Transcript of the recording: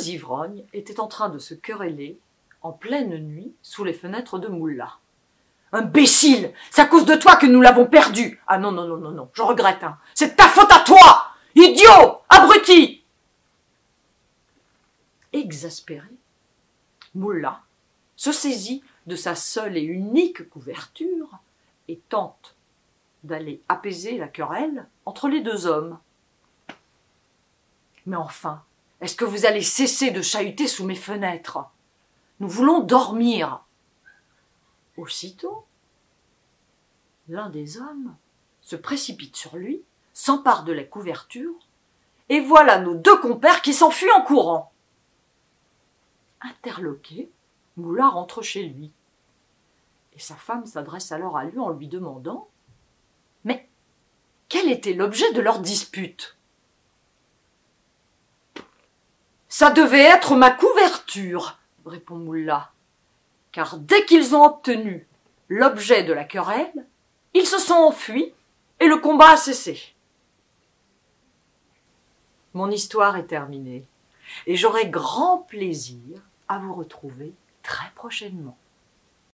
deux ivrognes étaient en train de se quereller en pleine nuit sous les fenêtres de Moula. « Imbécile! C'est à cause de toi que nous l'avons perdu! Ah non, non, non, non, non, je regrette, hein. C'est ta faute à toi! Idiot! Abruti !» Exaspéré, Moula se saisit de sa seule et unique couverture et tente d'aller apaiser la querelle entre les deux hommes. « Mais enfin, est-ce que vous allez cesser de chahuter sous mes fenêtres? Nous voulons dormir. » Aussitôt, l'un des hommes se précipite sur lui, s'empare de la couverture, et voilà nos deux compères qui s'enfuient en courant. Interloqué, Moula rentre chez lui. Et sa femme s'adresse alors à lui en lui demandant « Mais quel était l'objet de leur dispute ?»« Ça devait être ma couverture, » répond Moula, « car dès qu'ils ont obtenu l'objet de la querelle, ils se sont enfuis et le combat a cessé. » Mon histoire est terminée et j'aurai grand plaisir à vous retrouver très prochainement.